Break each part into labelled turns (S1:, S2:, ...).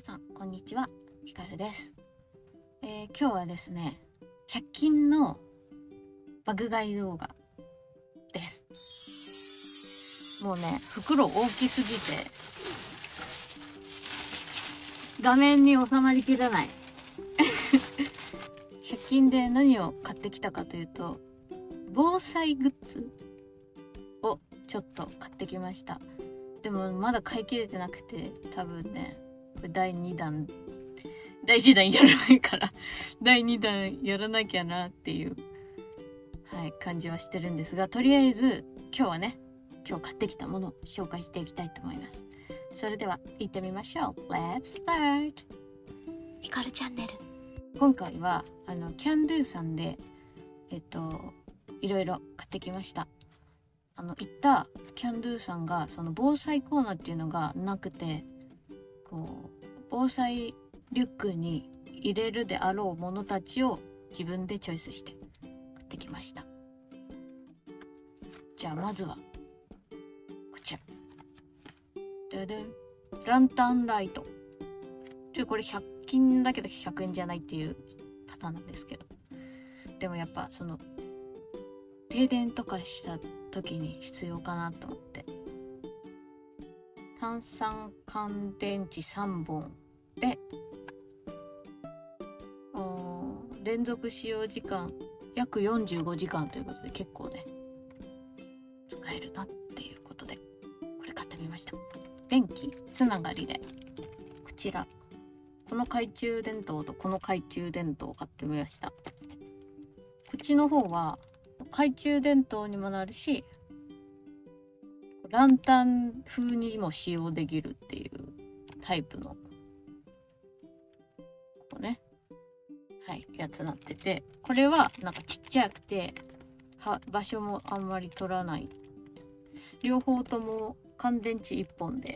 S1: さんこんにちは、ひかるです。今日はですね、100均の爆買い動画です。もうね、袋大きすぎて画面に収まりきらない100均で何を買ってきたかというと、防災グッズをちょっと買ってきました。でもまだ買い切れてなくて、多分ね第1弾やらないから第2弾やらなきゃなっていう感じはしてるんですが、とりあえず今日買ってきたものを紹介していきたいと思います。それでは行ってみましょう。 Let's start ひかるチャンネル。今回はキャンドゥさんでいろいろ買ってきました。行ったキャンドゥさんがその防災コーナーっていうのがなくて、防災リュックに入れるであろうものたちを自分でチョイスして買ってきました。じゃあまずはこちら、ランタンライト。これ100均だけど100円じゃないっていうパターンなんですけど、でもやっぱその停電とかした時に必要かなと思って、単酸乾電池3本で連続使用時間約45時間ということで、結構ね使えるなっていうことでこれ買ってみました。電気つながりでこの懐中電灯とこの懐中電灯を買ってみました。こっちの方は懐中電灯にもなるし、ランタン風にも使用できるっていうタイプのやつなってて、これはなんかちっちゃくて場所もあんまり取らない、両方とも乾電池1本で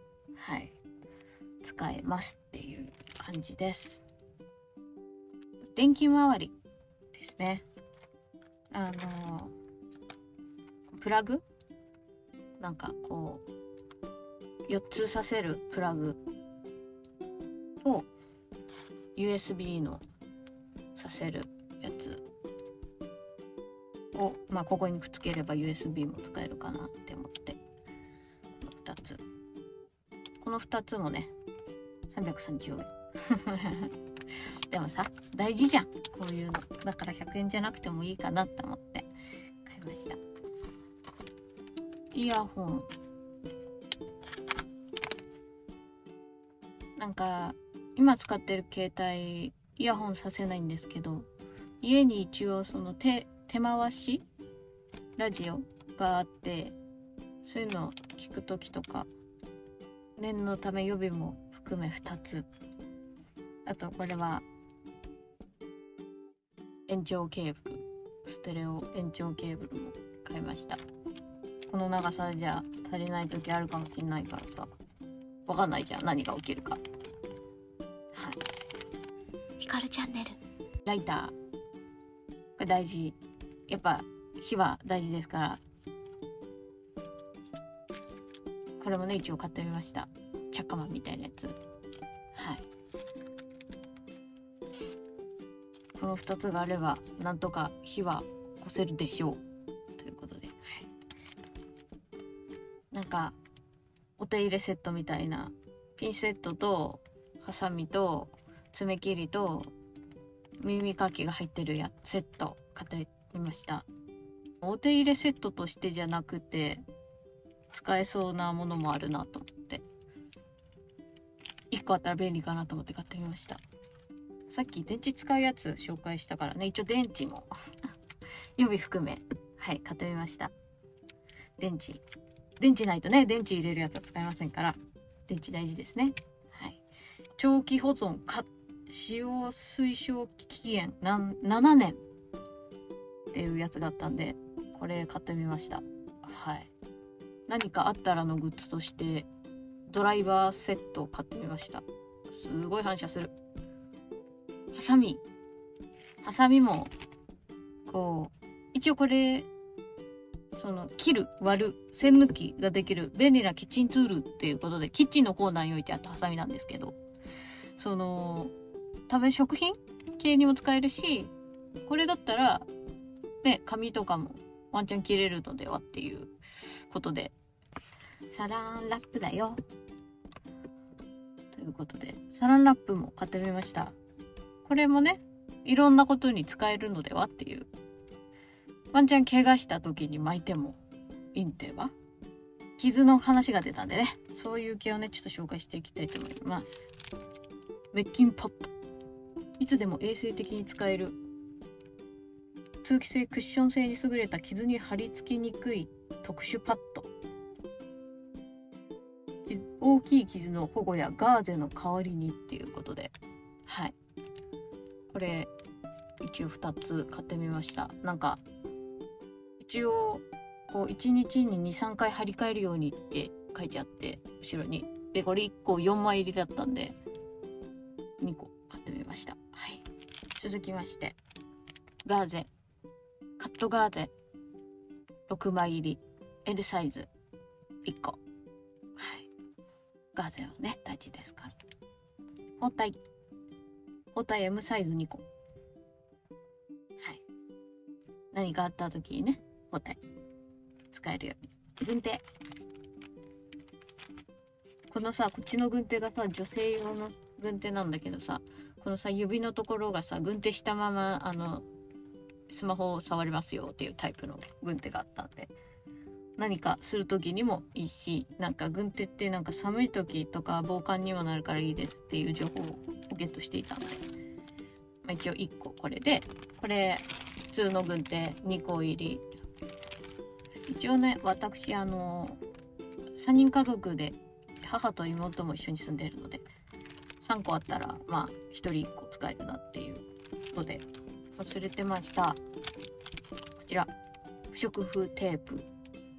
S1: 使えますっていう感じです。電気周りですね。プラグなんか4つ挿せるプラグと USB の挿せるやつをここにくっつければ USB も使えるかなって思って、この2つもね330円でもさ、大事じゃんこういうのだから、100円じゃなくてもいいかなって思って買いました。イヤホン、なんか今使ってる携帯イヤホンさせないんですけど、家に一応その手回しラジオがあって、そういうのを聞くときとか念のため予備も含め2つ、あとこれは延長ケーブル、ステレオ延長ケーブルも買いました。この長さじゃ足りない時あるかもしれないからさ、わかんないじゃん何が起きるか。ひかるチャンネル。ライターこれ大事、やっぱ火は大事ですから、これもね一応買ってみました。チャッカマンみたいなやつ。この2つがあればなんとか火は越せるでしょうということで、なんかお手入れセットみたいなピンセットとハサミと爪切りと耳かきが入ってるセット買ってみました。お手入れセットとしてじゃなくて使えそうなものもあるなと思って、1個あったら便利かなと思って買ってみました。さっき電池使うやつ紹介したからね、一応電池も予備含め買ってみました。電池ないとね、電池入れるやつは使えませんから、電池大事ですね。長期保存使用推奨期限7年っていうやつがあったんで、これ買ってみました。何かあったらのグッズとしてドライバーセットを買ってみました。すごい反射する。ハサミも一応これ切る割る栓抜きができる便利なキッチンツールっていうことで、キッチンのコーナーに置いてあったハサミなんですけど、 その多分食品系にも使えるし、これだったらね紙とかもワンチャン切れるのではっていうことで、サランラップだよということで、サランラップも買ってみました。これもねいろんなことに使えるのではっていう、ワンチャン怪我した時に巻いてもいいんでは。傷の話が出たんでね、そういう系をねちょっと紹介していきたいと思います。滅菌パッド、いつでも衛生的に使える通気性クッション性に優れた傷に貼り付きにくい特殊パッド、大きい傷の保護やガーゼの代わりにっていうことで、はい、これ一応2つ買ってみました。なんか一応こう1日に 2,3 回張り替えるようにって書いてあって後ろに、でこれ1個4枚入りだったんで2個買ってみました。はい、続きましてガーゼ、カットガーゼ6枚入り L サイズ1個、はい、ガーゼはね大事ですから。包帯 M サイズ2個、はい、何かあった時にね包帯使えるように。軍手、このさこっちの軍手がさ女性用の軍手なんだけどさ、このさ指のところがさ軍手したままスマホを触れますよっていうタイプの軍手があったんで、何かする時にもいいし、なんか軍手ってなんか寒い時とか防寒にもなるからいいですっていう情報をゲットしていたので、まあ、一応1個これで、これ普通の軍手2個入り。一応ね私3人家族で母と妹も一緒に住んでいるので3個あったらまあ1人1個使えるなっていうことで忘れてました。こちら不織布テープ、こ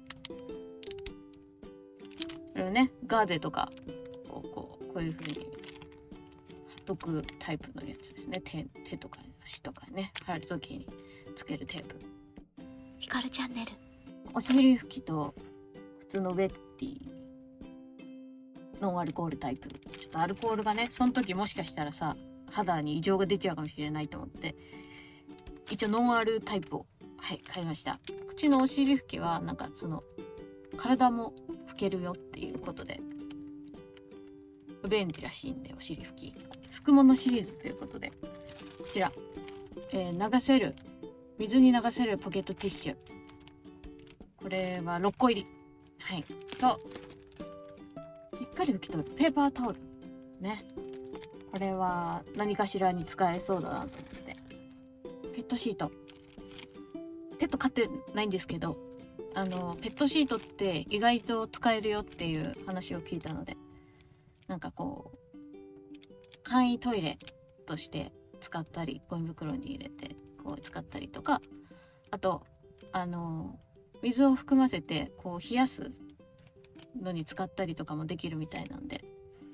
S1: れをねガーゼとかこういう風に貼っとくタイプのやつですね。手とか足とかね貼る時につけるテープ。
S2: ひかるチャンネル、
S1: お尻拭きと普通のウェッティノンアルコールタイプ、ちょっとアルコールがねその時もしかしたらさ肌に異常が出ちゃうかもしれないと思って一応ノンアルタイプをはい買いました。口のお尻拭きはなんかその体も拭けるよっていうことで便利らしいんで、お尻拭き拭くものシリーズということでこちら、流せる水に流せるポケットティッシュ、これは6個入り、はい、としっかり拭き取るペーパータオルね、これは何かしらに使えそうだなと思って。ペットシート、ペット飼ってないんですけどペットシートって意外と使えるよっていう話を聞いたので、なんかこう簡易トイレとして使ったりゴミ袋に入れてこう使ったりとか、あと水を含ませてこう冷やすのに使ったりとかもできるみたいなんで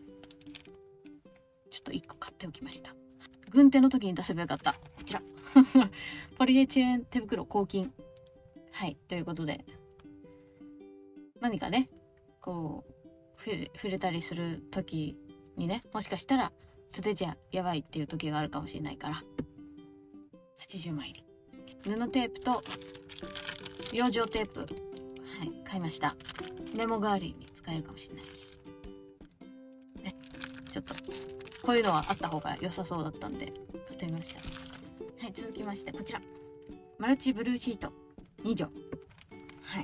S1: ちょっと1個買っておきました。軍手の時に出せばよかった。こちらポリエチレン手袋抗菌、はいということで、何かねこう触れたりする時にねもしかしたら素手じゃやばいっていう時があるかもしれないから80枚入り布テープと養生テープ、はい買いました。メモ代わりに使えるかもしれないしね、ちょっとこういうのはあった方が良さそうだったんで買ってみました。はい、続きましてこちらマルチブルーシート2畳、はい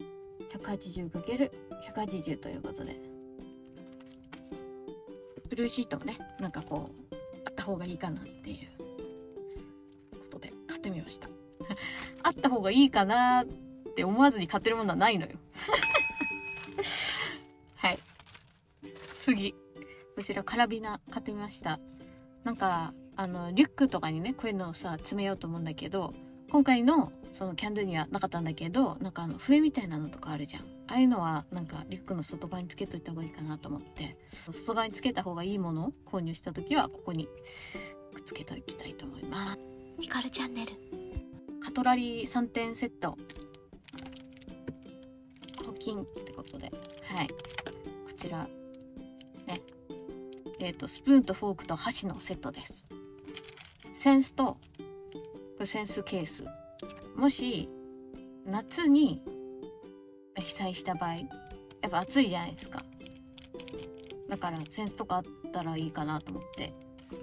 S1: 180×180 ということでブルーシートもねなんかこうあった方がいいかなっていうことで買ってみましたあった方がいいかなって思わずに買ってるものはないのよはい次こちらカラビナ買ってみました。なんかリュックとかにねこういうのをさ詰めようと思うんだけど、今回のそのキャンドゥにはなかったんだけど、なんか笛みたいなのとかあるじゃん。ああいうのはなんかリュックの外側につけといた方がいいかなと思って、外側につけた方がいいものを購入した時はここにくっつけておきたいと思います。
S2: ひかるチャンネル、
S1: カトラリー3点セット抗菌ってことで、はいこちらねスプーンとフォークと箸のセットです。センスと、これセンスケース。もし夏に被災した場合、やっぱ暑いじゃないですか。だからセンスとかあったらいいかなと思って。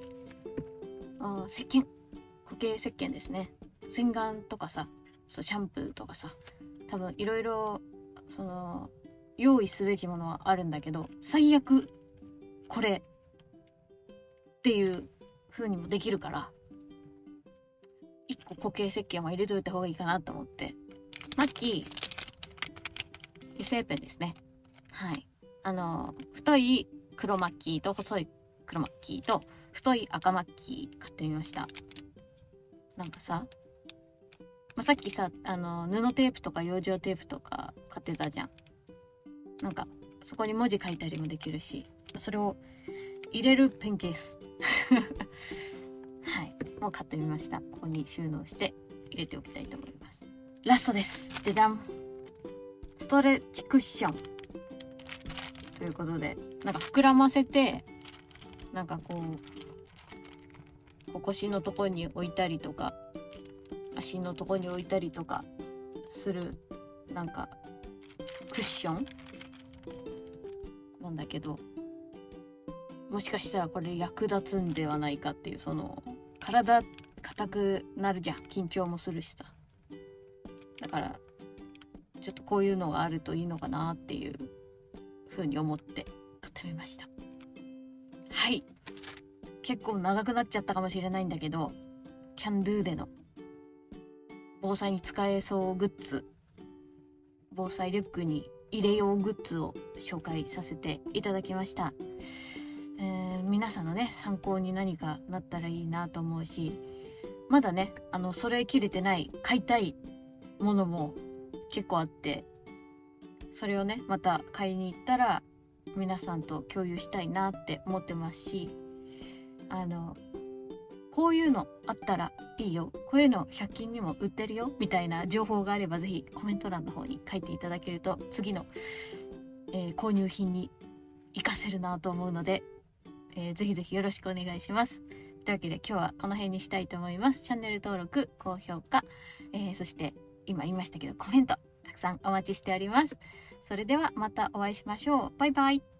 S1: 石鹸、固形石鹸ですね。洗顔とかさ、シャンプーとかさ、多分いろいろその用意すべきものはあるんだけど、最悪これっていう風にもできるから、1個固形石鹸は入れといた方がいいかなと思って。マッキー油性ペンですね。はい、太い黒マッキーと細い黒マッキーと太い赤マッキー買ってみました。なんかさ、さっきさ、布テープとか養生テープとか買ってたじゃん。なんかそこに文字書いたりもできるし、それを入れるペンケースはい、もう買ってみました。ここに収納して入れておきたいと思います。ラストです。じゃじゃん。ストレッチクッションということで、なんか膨らませて、なんかこう腰のとこに置いたりとか、足のとこに置いたりとかする、なんかクッションなんだけど、もしかしたらこれ役立つんではないかっていう、その体硬くなるじゃん、緊張もするしさ。だからちょっとこういうのがあるといいのかなっていう風に思って買ってみました。はい、結構長くなっちゃったかもしれないんだけど、キャンドゥでの防災に使えそうグッズ、防災リュックに入れようグッズを紹介させていただきました。皆さんのね、参考に何かなったらいいなと思うし、まだね、揃えきれてない買いたいものも結構あって、それをねまた買いに行ったら皆さんと共有したいなって思ってますし、こういうのあったらいいよ、こういうの100均にも売ってるよみたいな情報があれば、ぜひコメント欄の方に書いていただけると次の、購入品に活かせるなと思うので、ぜひぜひよろしくお願いします。というわけで今日はこの辺にしたいと思います。チャンネル登録、高評価、そして今言いましたけどコメントたくさんお待ちしております。それではまたお会いしましょう。バイバイ。